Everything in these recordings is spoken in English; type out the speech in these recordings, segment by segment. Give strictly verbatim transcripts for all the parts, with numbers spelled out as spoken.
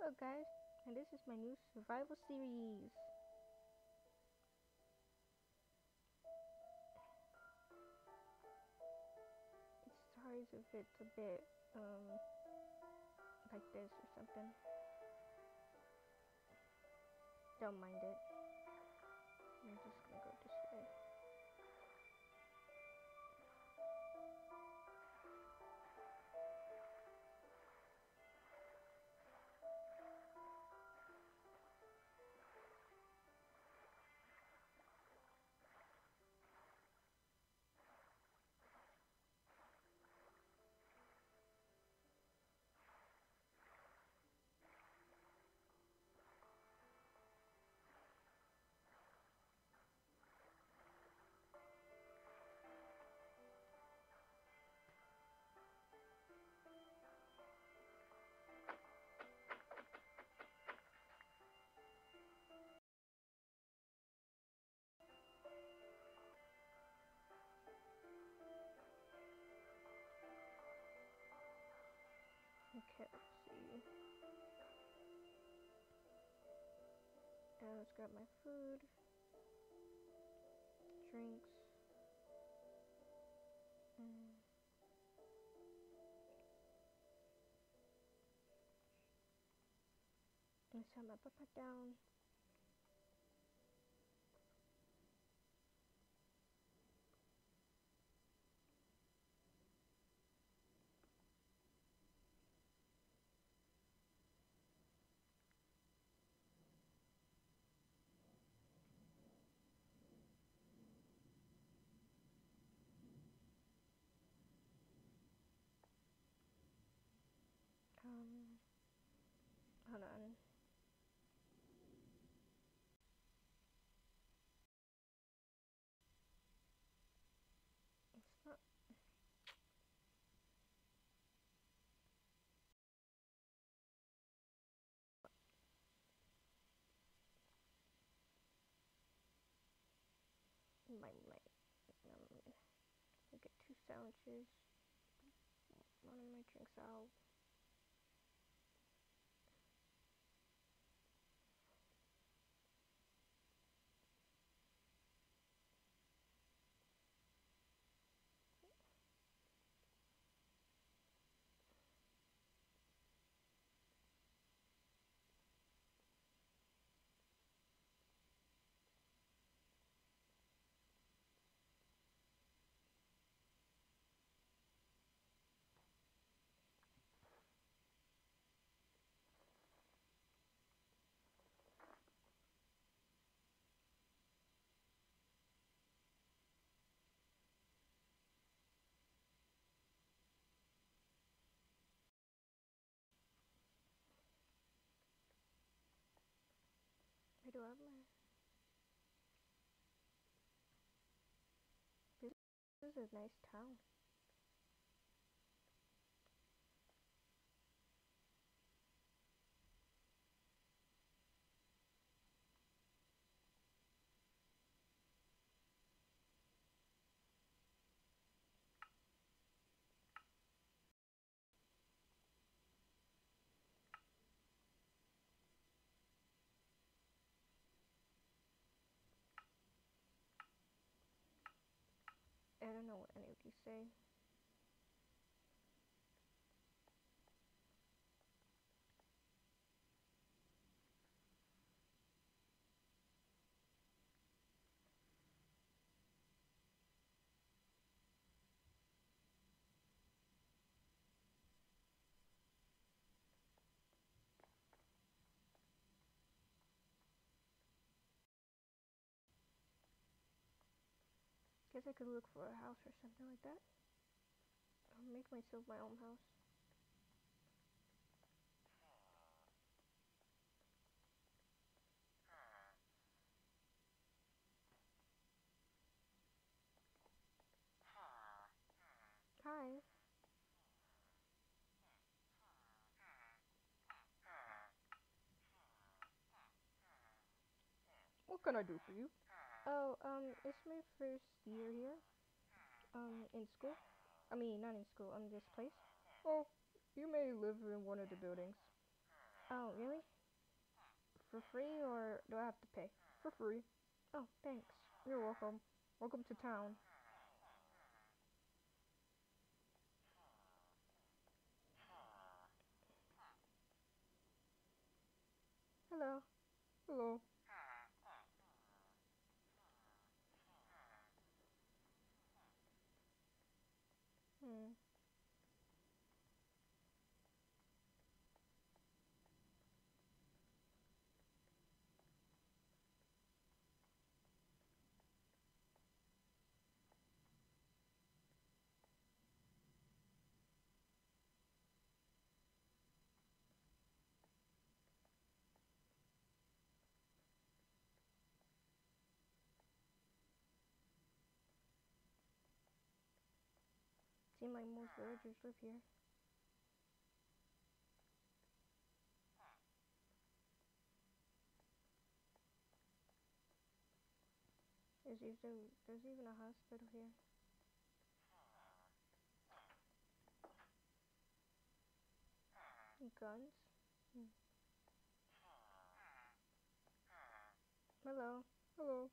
Hello guys, and this is my new survival series. It starts if it's a bit um like this or something. Don't mind it. I'm just gonna go this way. Okay, let's see. Uh, let's grab my food, drinks, and let's set my backpack down. Um, hold on. It's not. My my. Um, I get two sandwiches. One of my drinks out. I do have my. This is a nice town. I don't know what any of these say. Guess I could look for a house or something like that. I'll make myself my own house. Hi. What can I do for you? Oh, um, it's my first year here. Um, in school. I mean, not in school, on this place. Oh, you may live in one of the buildings. Oh, really? For free or do I have to pay? For free. Oh, thanks. You're welcome. Welcome to town. Hello. Hello. Hmm. Seem like most villagers live here. There's even there's even a hospital here. Guns. Hmm. Hello. Hello.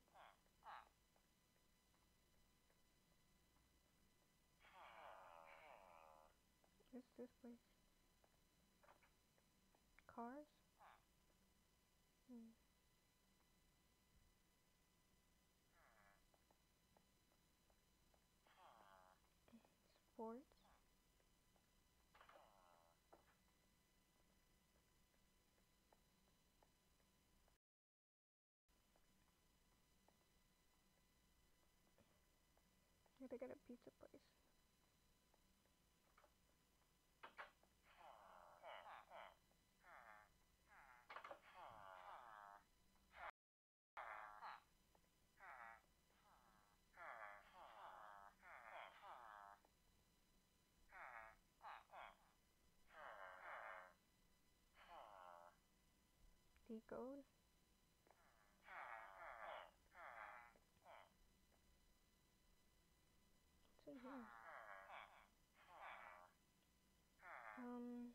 What's this place? Cars? Hmm. Sports? Yeah, they got a pizza place. Decode? What's in here? Um,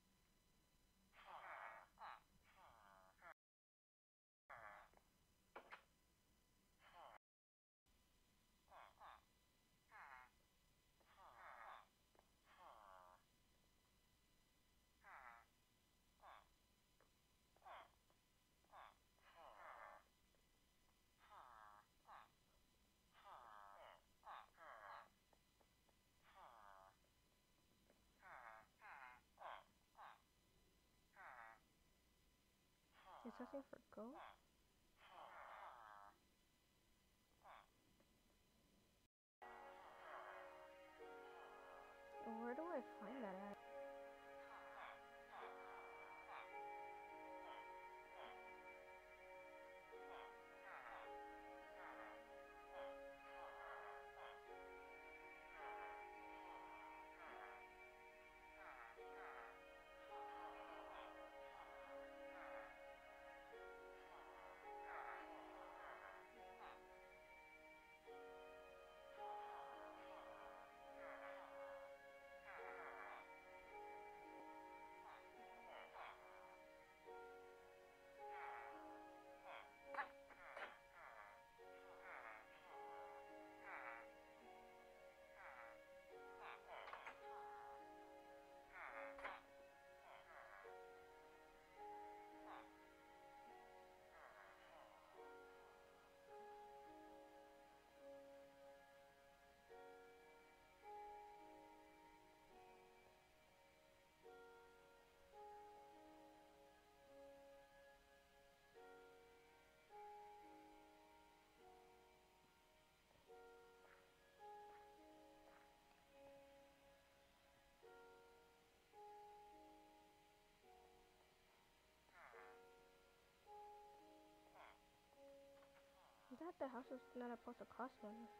is something for goat? Where do I find that at? Is that the house is not supposed to cost money?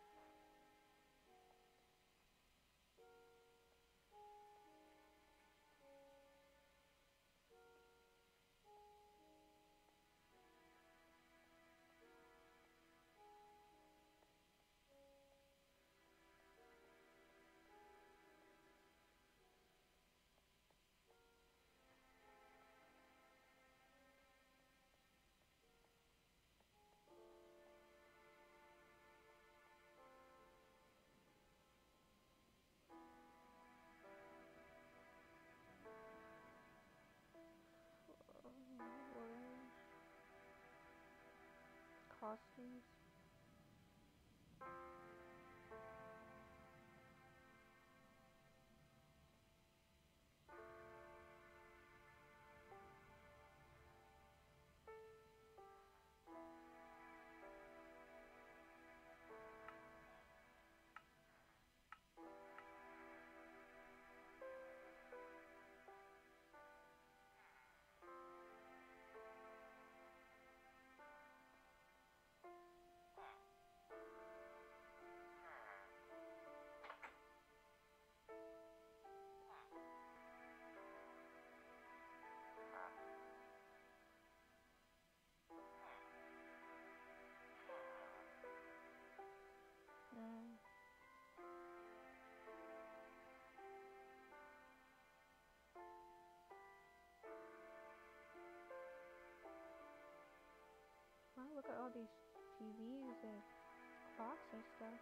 costumes. Mm. Wow, look at all these T Vs and clocks and stuff.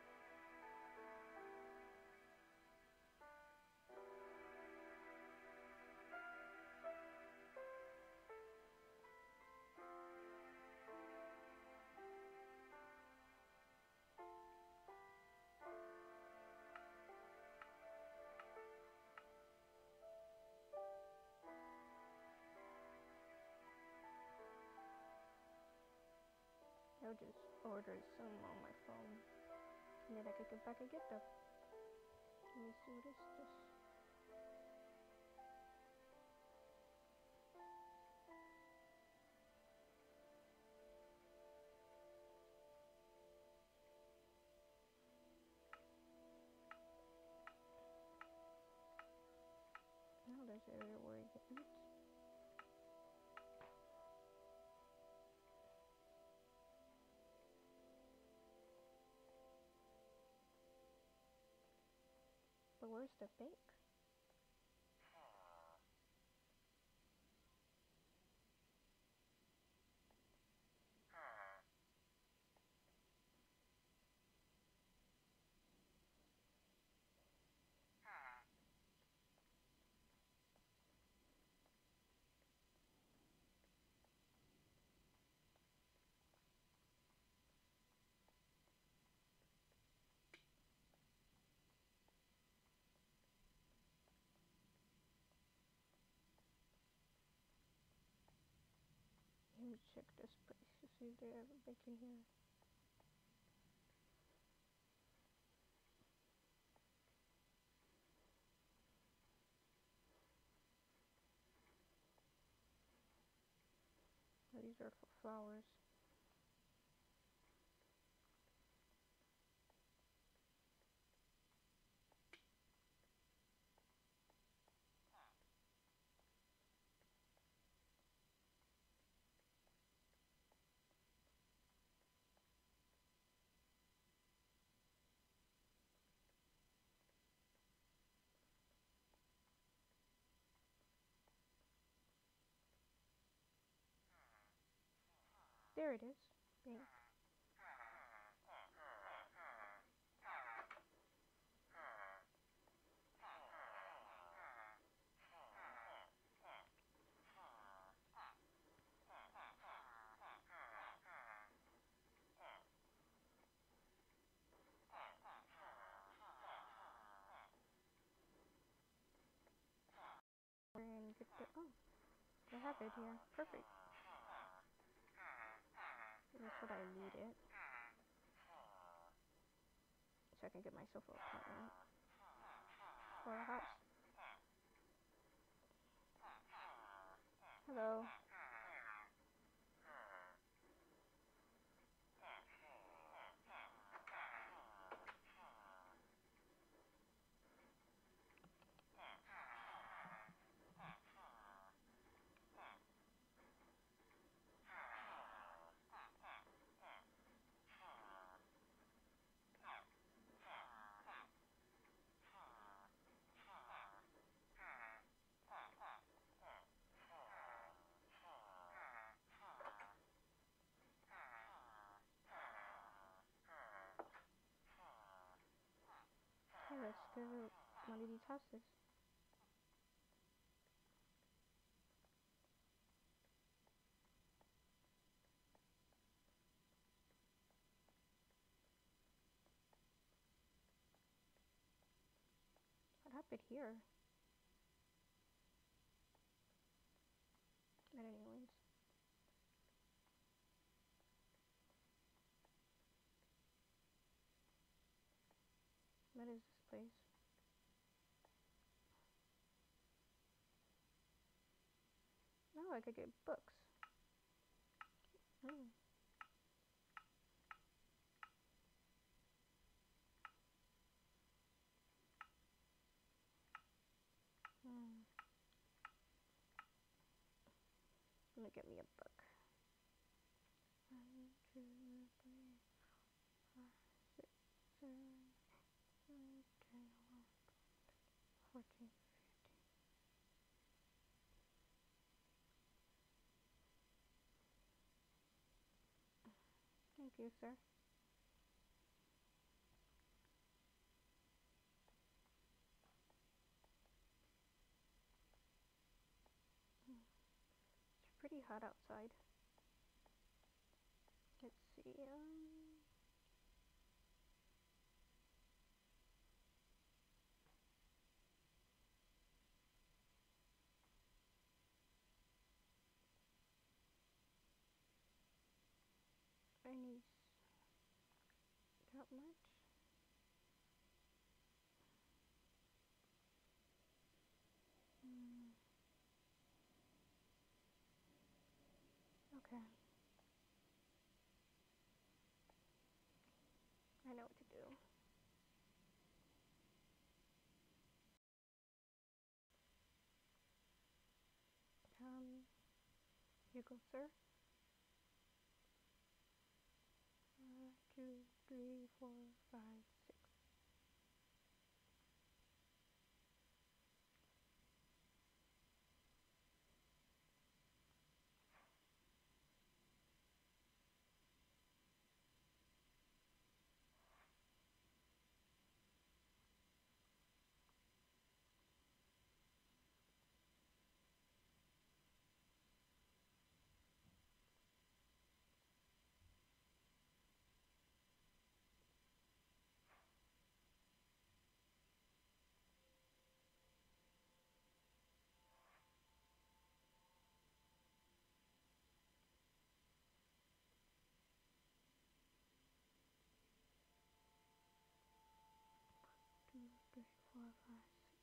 I'll just order some on my phone, and then I can get back and get them. Let me see what is this. Now there's an area where you can eat. But where's the bank? Let me check this place to see if they have a bank in here. Oh, these are for flowers. There it is. Bank. And get the, oh, they have it here. Perfect. That's what I needed. So I can get myself an apartment. Or a house. Hello. Okay, let's go to one of these houses. it here. But anyways. What is this place? Oh, I could get books. Hmm. Hmm. Let me get me a book. One, two, three, four, six, seven, eight, ten, eleven, fourteen, fifteen. Thank you, sir. It's pretty hot outside. Let's see. Um, I need that much. Hmm. Okay. I know what to do. Um, here you go, sir. One, two, three, four, five, six. Two, three, four, five, six.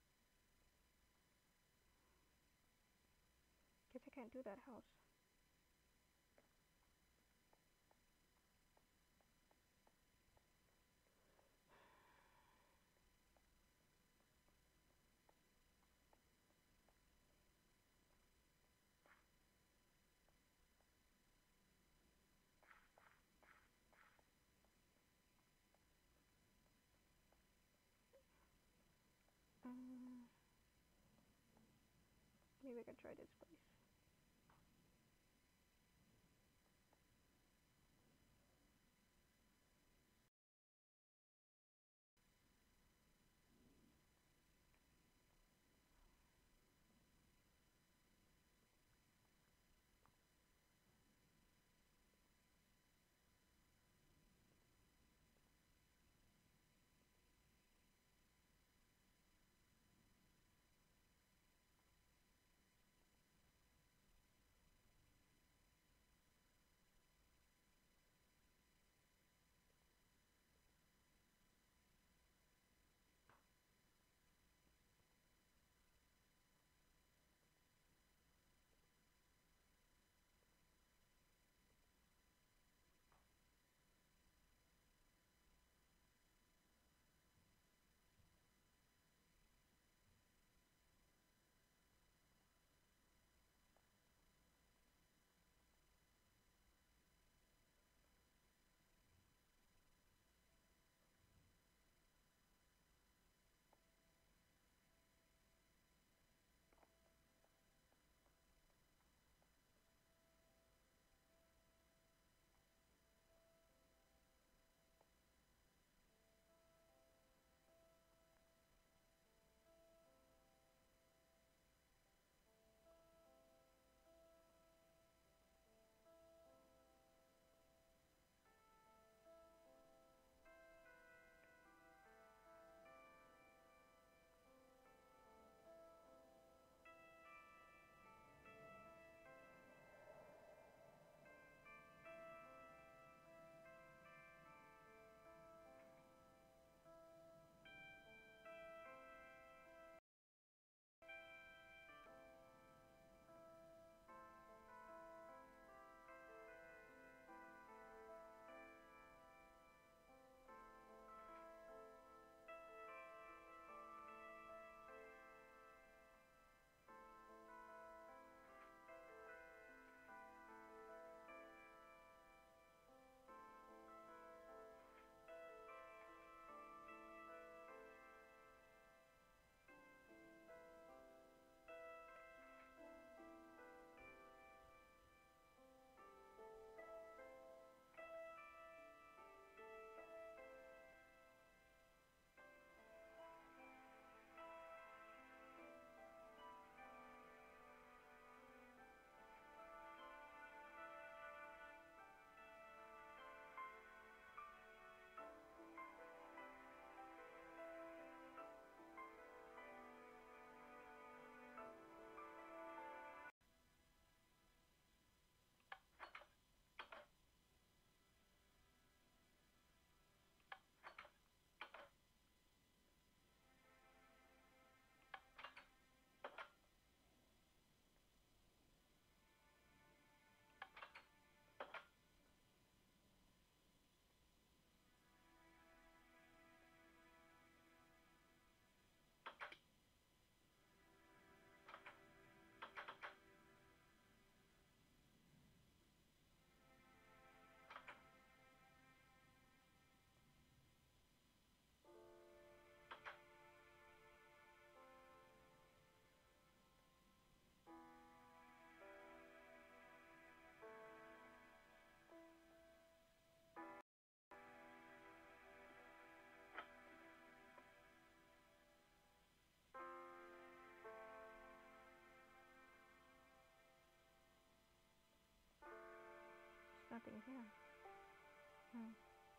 Guess I can't do that house. Maybe I can try this place. There's nothing here. Hmm.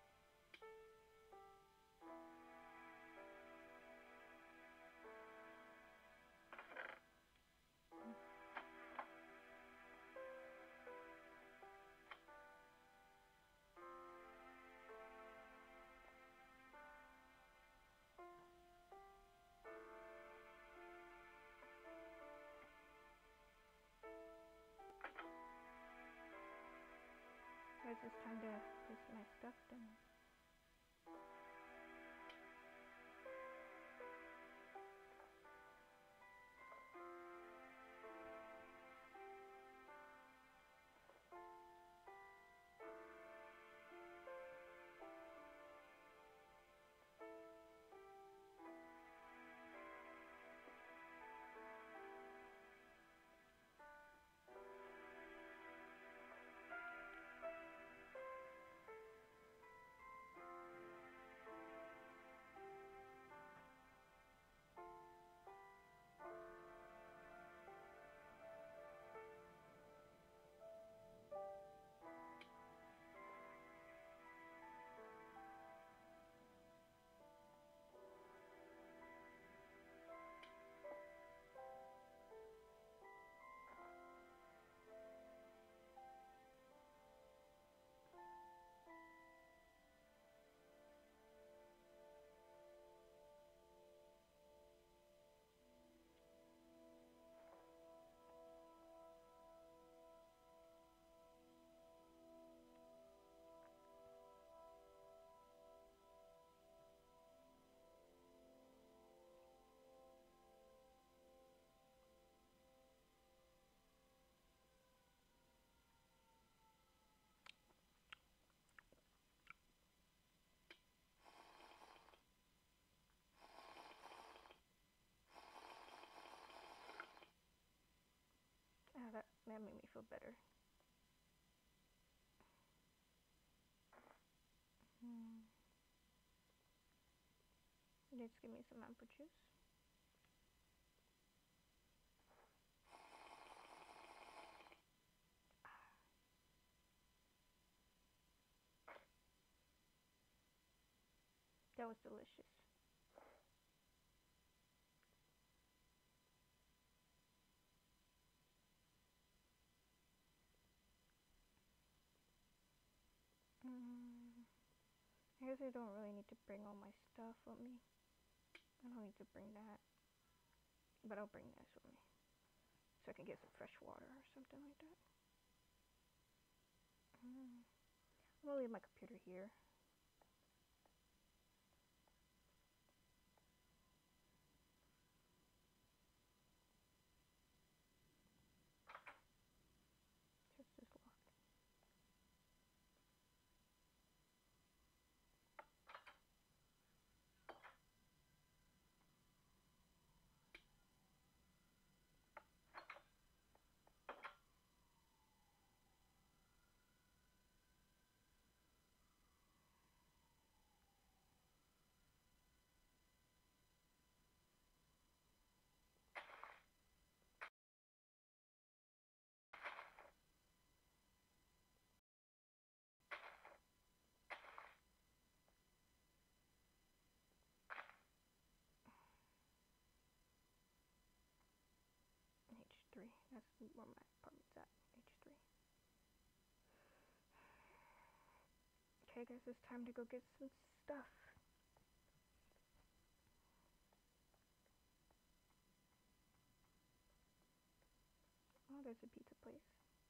It's just time to place my stuff down. that made me feel better. Hmm. Let's give me some apple juice. That was delicious. Mm. I guess I don't really need to bring all my stuff with me. I don't need to bring that. But I'll bring this with me. So I can get some fresh water or something like that. Mm. I'm gonna leave my computer here. Just this lock. H three. That's where my apartment's at. H three. Okay, I guess it's time to go get some stuff. Oh, there's a pizza place.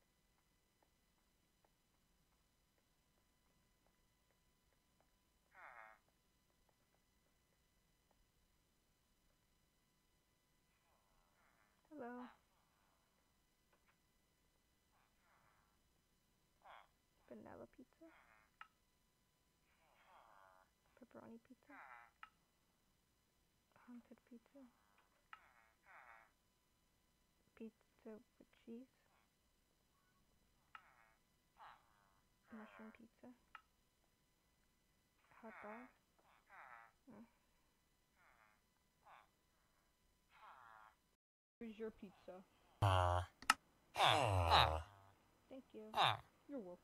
Hello. Vanilla pizza. Pepperoni pizza. Haunted pizza. Pizza with cheese. Mushroom pizza. Hot dog. Mm. Here's your pizza. Thank you. You're welcome.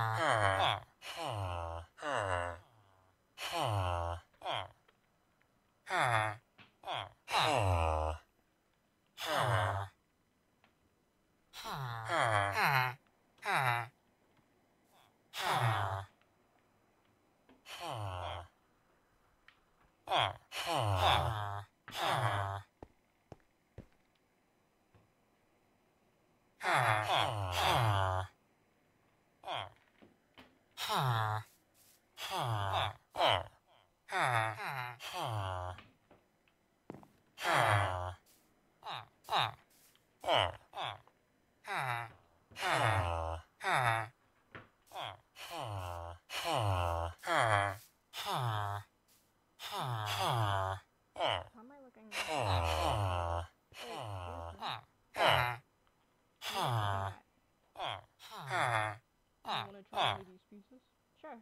Sure.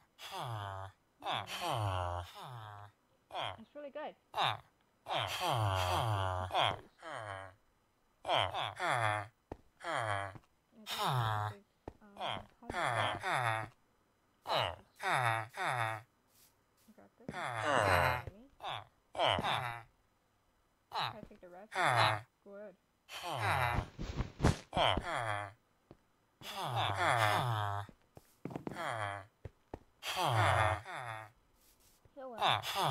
It's really good. Can I take the rest? Go ahead. So, uh,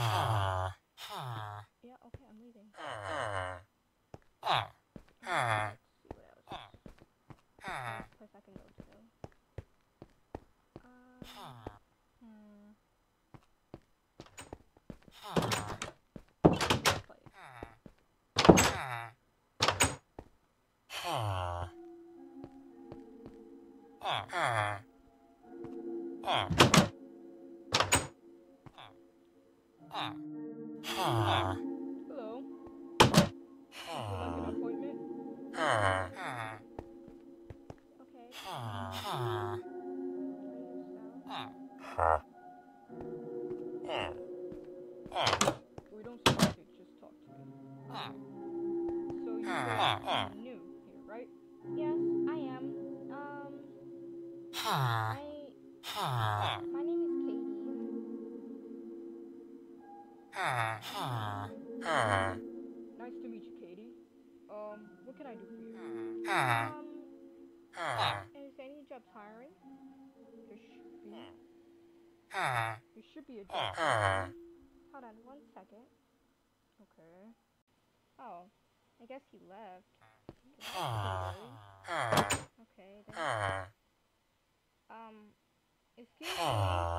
yeah, okay, I'm leaving. Let's see what else. Next place I can go to. Um, hmm. This place. Hello. Would you like an appointment? We don't speak, just talk to me. So you're new here, right? Yes, I am. Um, my my name is Katie. Nice to meet you, Katie. Um, what can I do for you? Um, is any jobs hiring? There should be. There should be a job. Hold on one second. Okay. Oh, I guess he left. That's pretty early. Okay, then. Um, excuse me.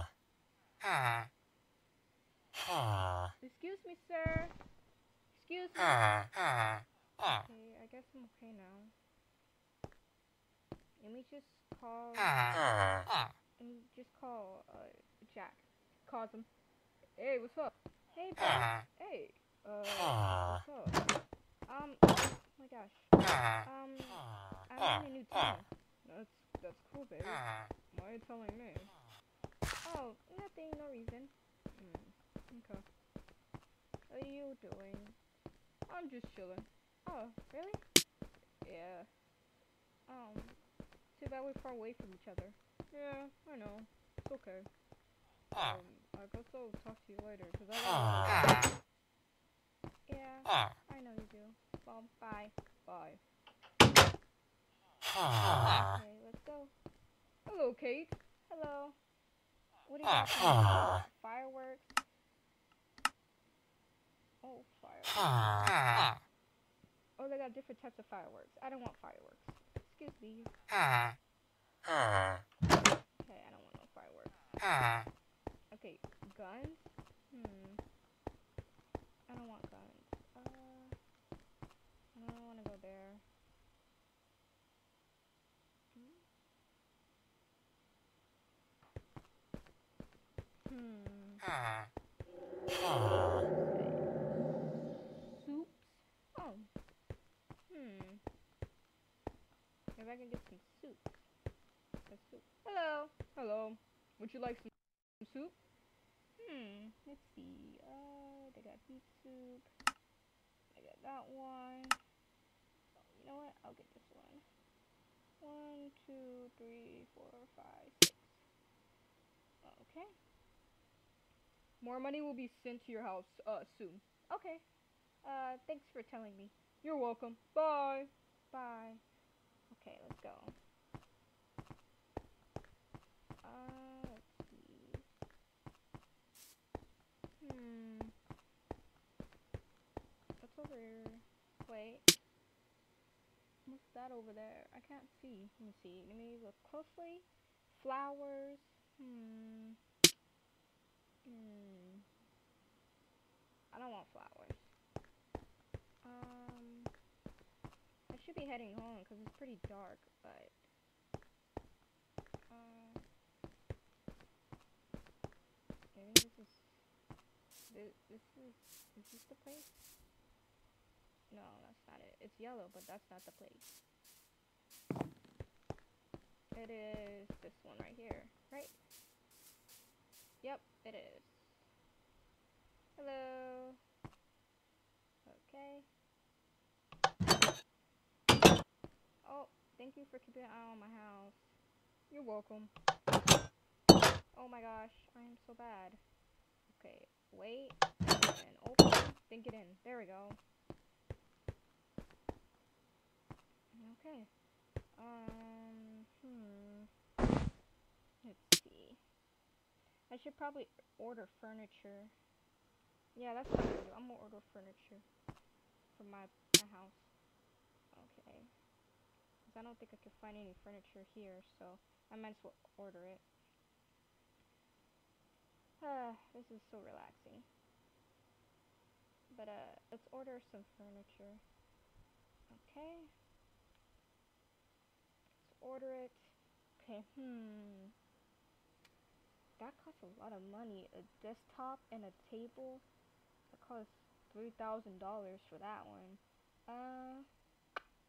Excuse me, sir. Excuse me. Okay, I guess I'm okay now. Let me just call. Let me just call uh Jack. Calls him. Hey, what's up? Hey, Ben. Hey. Uh, what's up? Um, oh my gosh. Um, I'm in a new town. That's that's cool, baby. Why are you telling me? Oh, nothing, no reason. Hmm. Okay. What are you doing? I'm just chilling. Oh, really? Yeah. Um, too bad we're far away from each other. Yeah, I know. It's okay. Ah. Um, I guess I'll talk to you later, cause I gotta. Yeah, I know you do. Well, bye. Bye. Okay, let's go. Hello, Kate. Hello. What do you got for me? Fireworks? Oh, fireworks. Oh, they got different types of fireworks. I don't want fireworks. Excuse me. Okay, I don't want no fireworks. Okay, guns? Hmm. I don't want guns. Uh, I don't want to go there. Hmm. Soups? Oh. Hmm. Maybe I can get some soup. Some soup. Hello. Hello. Would you like some, some soup? Hmm. Let's see. Uh, they got beef soup. I got that one. Oh, you know what? I'll get this one. One, two, three, four, five, six. Okay. More money will be sent to your house uh soon. Okay. Uh, thanks for telling me. You're welcome. Bye. Bye. Okay, let's go. Uh, let's see. Hmm. What's over here? Wait. What's that over there? I can't see. Let me see. Let me look closely. Flowers. Hmm. Hmm. I don't want flowers. Um. I should be heading home because it's pretty dark, but. Uh. Maybe this is. This, this is. Is this the place? No, that's not it. It's yellow, but that's not the place. It is this one right here, right? Yep, it is. Hello. Okay. Oh, thank you for keeping an eye on my house. You're welcome. Oh my gosh, I am so bad. Okay, wait, and open, then get in. There we go. Okay. Um, hmm. Let's see. I should probably order furniture. Yeah, that's what I'm gonna do. I'm gonna order furniture for my, my house. Okay. Because I don't think I can find any furniture here, so I might as well order it. Uh, this is so relaxing. But, uh, let's order some furniture. Okay. Let's order it. Okay, hmm. That costs a lot of money. A desktop and a table. That costs three thousand dollars for that one. Uh,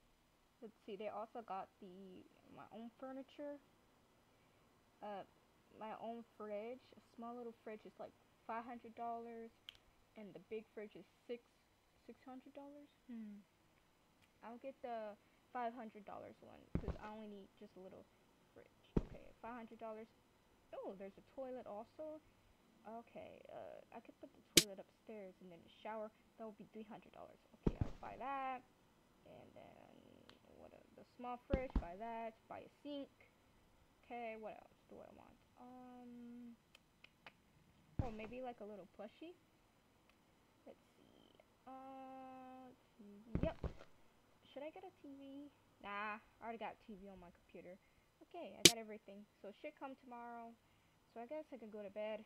let's see. They also got the my own furniture. Uh, my own fridge. A small little fridge is like five hundred dollars, and the big fridge is six six hundred dollars. Hmm. I'll get the five hundred dollars one because I only need just a little fridge. Okay, five hundred dollars. Oh, there's a toilet also. Okay, uh, I could put the toilet upstairs and then the shower. That would be three hundred dollars. Okay, I'll buy that. And then what? A, the small fridge. Buy that. Buy a sink. Okay, what else do I want? Um, oh, maybe like a little plushie. Let's see. Uh, T V. Yep. Should I get a T V? Nah, I already got T V on my computer. Okay, I got everything. So it should come tomorrow. So I guess I can go to bed.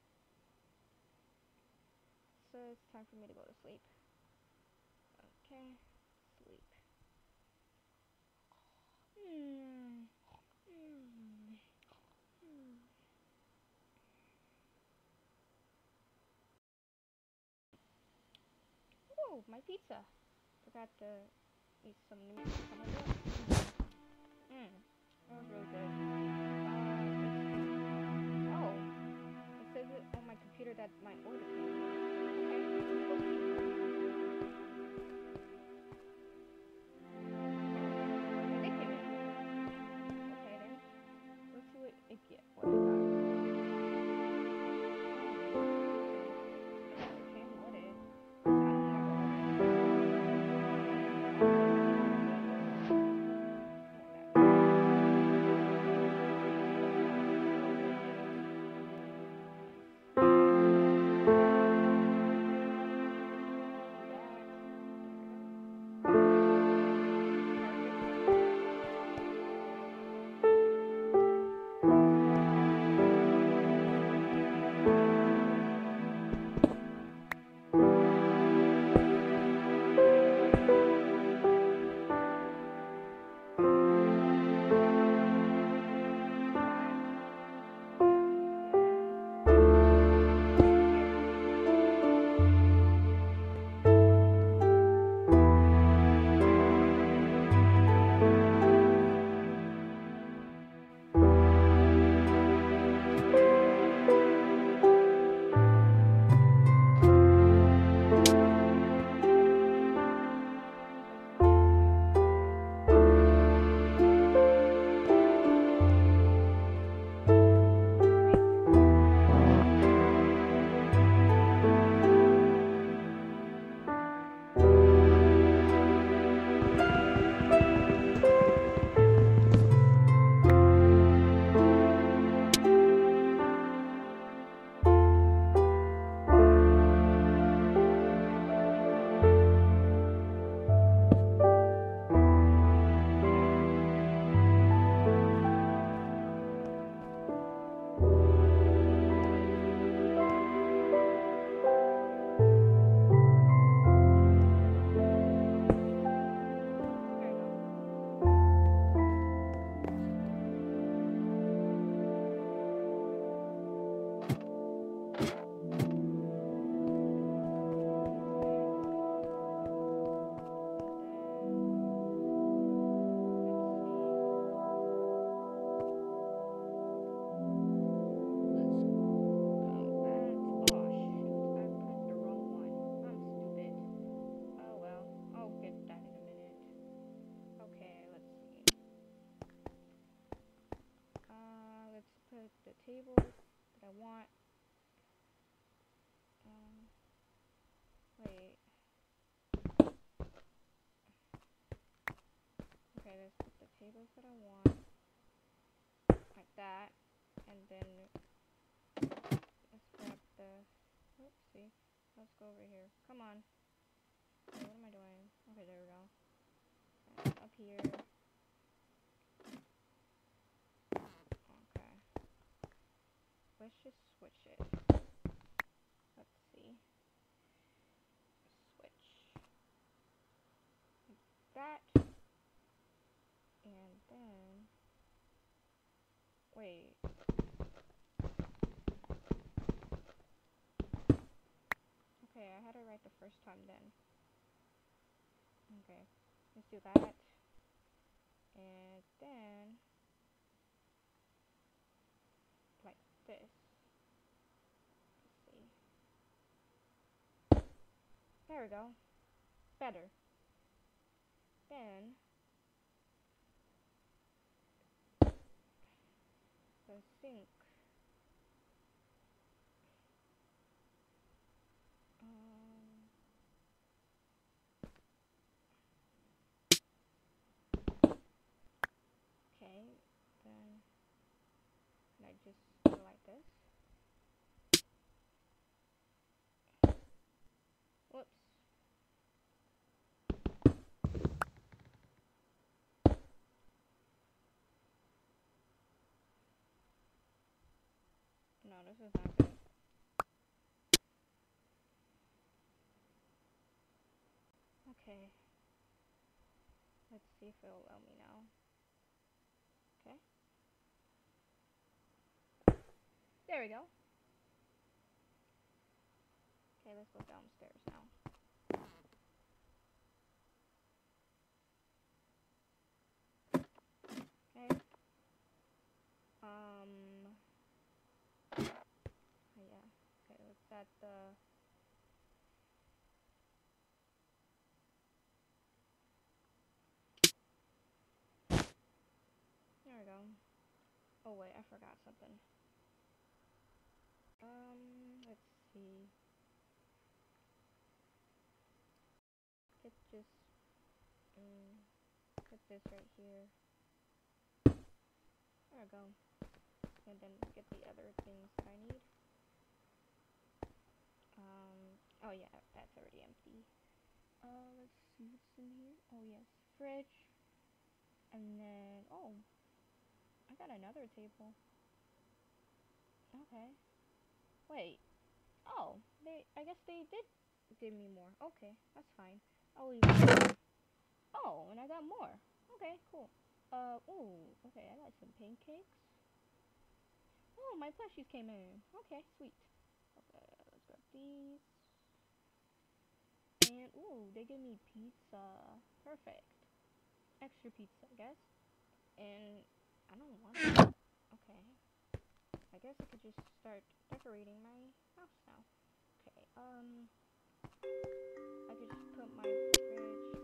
So it's time for me to go to sleep. Okay, sleep. Hmm. Hmm. Hmm. Oh, my pizza. Forgot to eat some some of it. Mmm. That was really good. Uh, oh, it says it on my computer that my order came. Okay, let's go see. Okay, they came in. Okay then. Let's see what it get. What I got. Okay, what it? I don't the tables that I want. Um, wait. Okay, let's put the tables that I want. Like that. And then let's grab the, oopsie. Let's go over here. Come on. Okay, what am I doing? Okay, there we go. And up here. Okay. Let's just switch it. Let's see. Switch. Like that. And then, wait. Okay, I had it right the first time then. Okay, let's do that. And then, like There we go. Better. Then the sink. Um, okay, then can I just go like this? Whoops. No, this is not good. Okay. Let's see if it'll allow me now. Okay. There we go. Okay, let's go downstairs now. Okay. Um. Yeah. Okay, let's add the. There we go. Oh wait, I forgot something. Um, let's see. Get just. Um, put this right here. There we go. And then get the other things that I need. Um, oh yeah, that's already empty. Uh, let's see what's in here. Oh yes, fridge. And then, oh, I got another table. Okay. Wait. Oh, they, I guess they did give me more. Okay, that's fine. I'll leave it. Oh, and I got more. Okay, cool. Uh, ooh, okay, I got some pancakes. Oh, my plushies came in. Okay, sweet. Okay, let's grab these. And, ooh, they gave me pizza. Perfect. Extra pizza, I guess. And I don't want it. Okay. I guess I could just start decorating my house now. Okay, um, I could just put my fridge.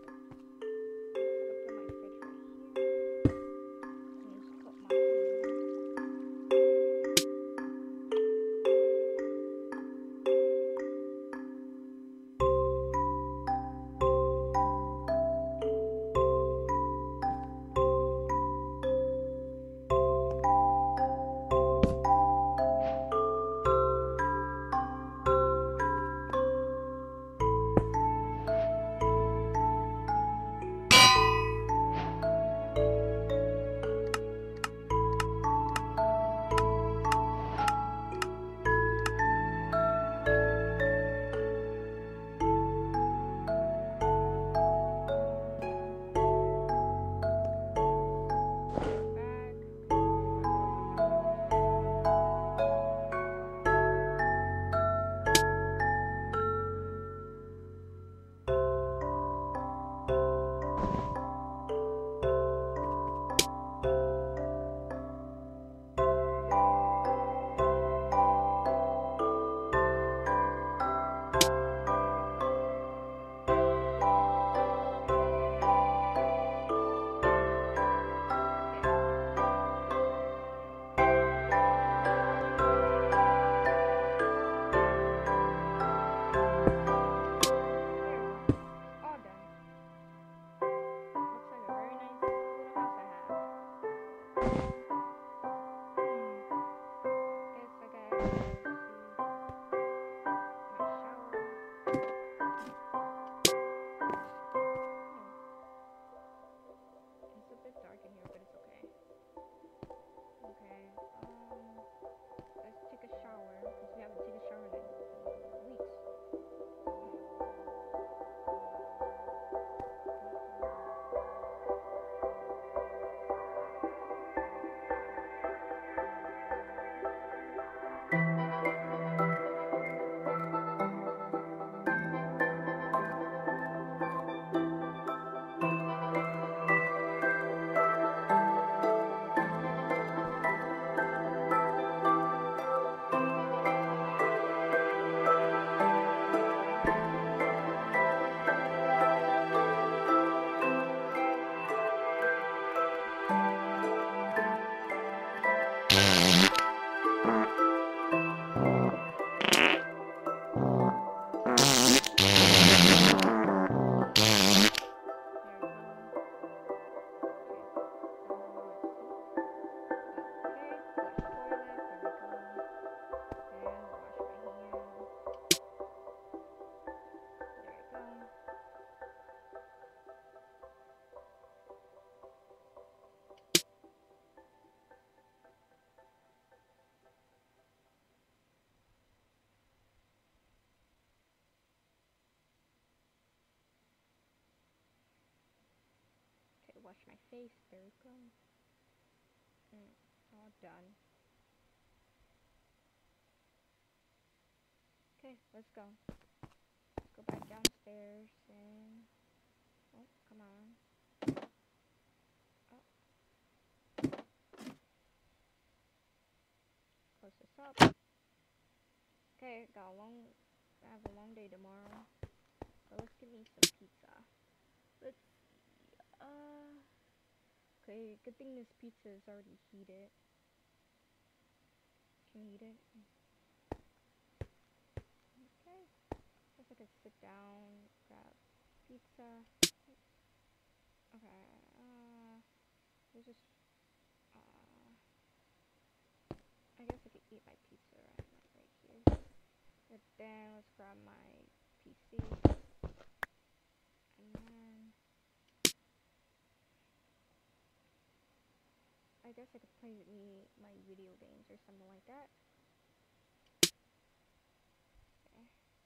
face. There we go. Mm, all done. Okay, let's go. Let's go back downstairs and... Oh, come on. Oh. Close this up. Okay, got a long... I have a long day tomorrow. So let's give me some pizza. Let's see. Uh... Okay, good thing this pizza is already heated. Can you eat it? Okay. Guess I could sit down, grab pizza. Okay, uh... We'll just... Uh... I guess I could eat my pizza right, right here. But then, let's grab my P C. And then... I guess I could play me my video games or something like that. Okay.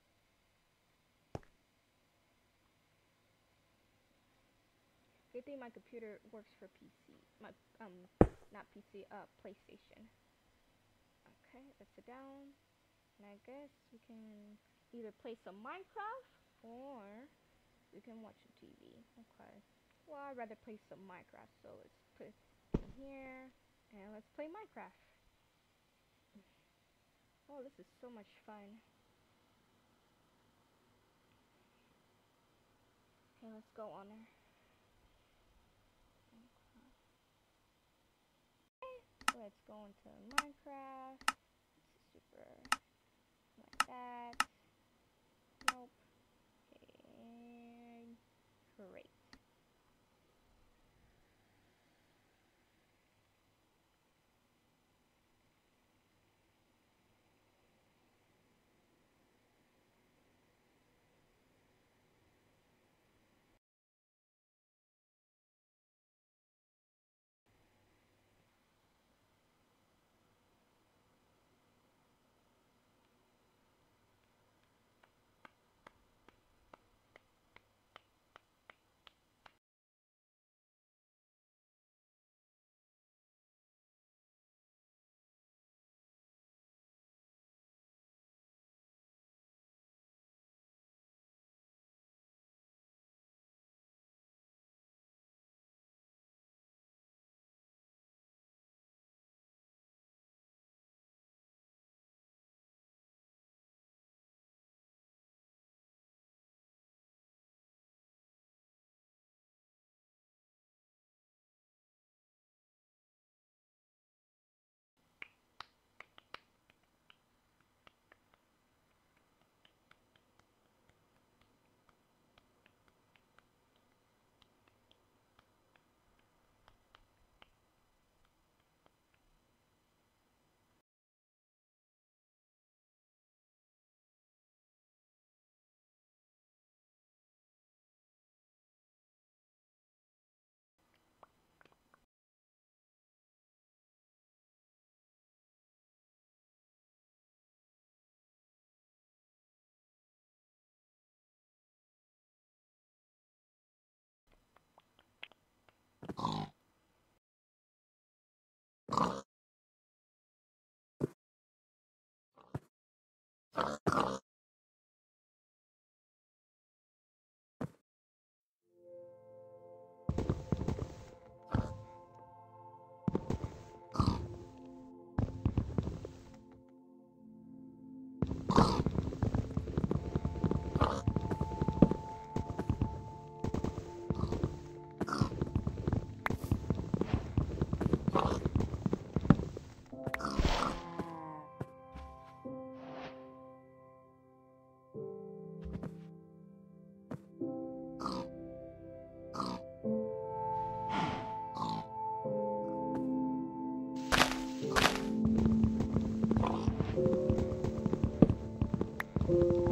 Good thing my computer works for P C. My um, not P C, uh, PlayStation. Okay, let's sit down, and I guess we can either play some Minecraft or we can watch a T V. Okay. Well, I'd rather play some Minecraft, so let's put it in here and let's play Minecraft. Oh, this is so much fun. Okay, let's go on there. Okay, let's go into Minecraft. It's super like that. Nope. Okay. Great. You